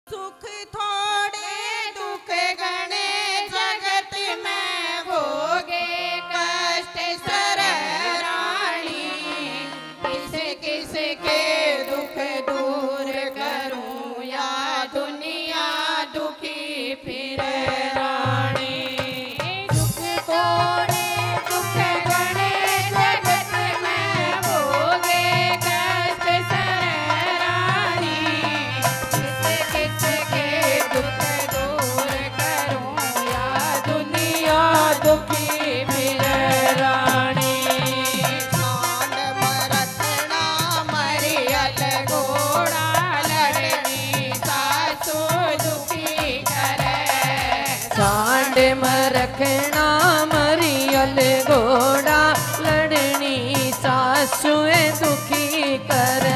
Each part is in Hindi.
सुख थोड़े दुख घने जगत में भोगे कष्ट सर रानी। किस किस के दुख दूर करूं या दुनिया दुखी फिर रानी। दुख थोड़े दुख घने जगत में भोगे कष्ट सर रानी। किस किस के दुख दूर करूं या दुनिया दुखी फिर रानी। सांड मरखना मरियल घोड़ा लड़नी सासू दुखी करे। सांड मरखना मरियल घोड़ा लड़नी सासू दुखी करे।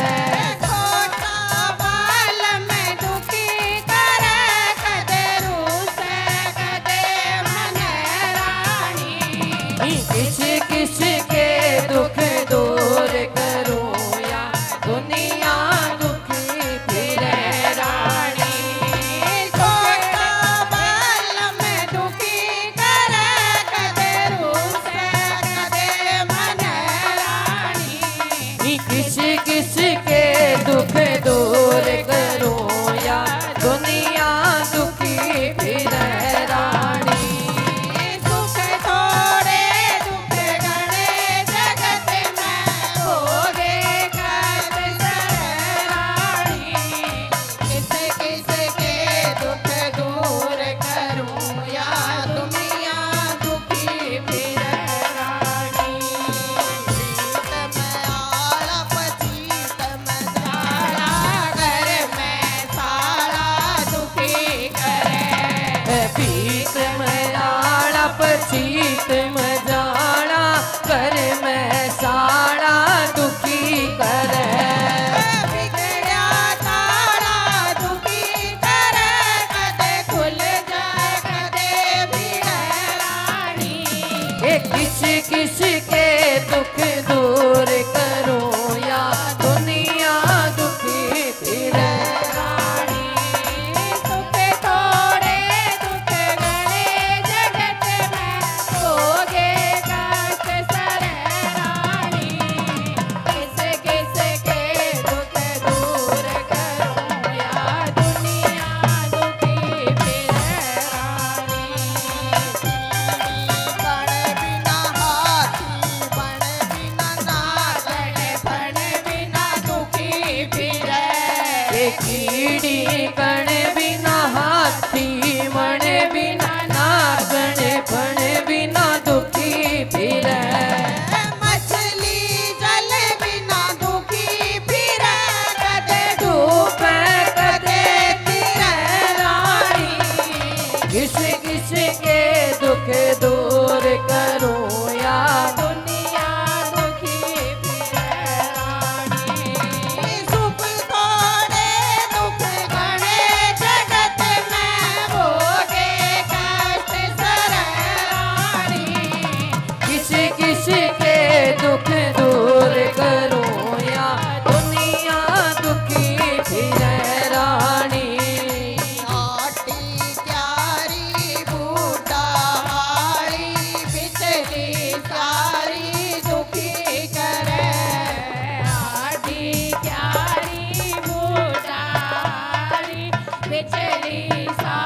छोटा बाल में दुखी करे कदे रूस कदे मन रानी। किस किस के दुख दूर करूं या दुनिया दुखी फिरे रानी। छोटा बाल में दुखी करे कदे रूस कदे मन रानी। किस किस के दुख दूर करूं या दुनिया दुखी फिरे रानी। सुख थोड़े दुख घने जगत में भोगे कष्ट सर रानी। किस किस के दुख दूर करूं या दुनिया दुखी फिर रानी। पीत में आला पचीत में साला घर में साला दुखी करे। पीत मजाड़ा पचीत मजाड़ा कर मैं साड़ा दुखी करे। बिगड़ा ताड़ा दुखी करे कदे खुल जाए कदे भीड़ रानी। किस किस के दुख दूर करूं या दुनिया दुखी फिरे रानी। सुख थोड़े दुख घने जगत में भोगे कष्ट सर रानी। किस किस के दुख दूर करूं या दुनिया दुखी फिर रानी। बण बिना हाथी बण बिना नागण बण बिना दुखी फिरे। कीड़ी कण बिना हाथी मण बिना नागण फण बिना दुखी फिरे। मछली जल बिना दुखी फिरे कदे धूप कदे तीर रानी। किस किस के दुख दूर करूं या दुनिया दुखी फिरे रानी। सुख थोड़े दुख घने जगत में भोगे कष्ट सर रानी। किस किस के दुख दूर करूं या दुनिया दुखी फिरे रानी। आटी क्यारी बूटा हारी बिचली सारी दुखी करे। आटी क्यारी बूटा हारी बिचली सारी